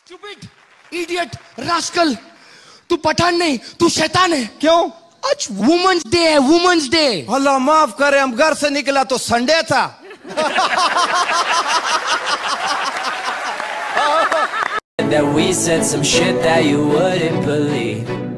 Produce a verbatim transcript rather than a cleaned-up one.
Stupid, idiot, rascal, तू पठान नहीं, तू शैतान है। क्यों? आज वुमेन्स डे है, वुमेन्स डे। अल्लाह माफ करे, हम घर से निकला तो संडे था। That we said some shit that you wouldn't believe.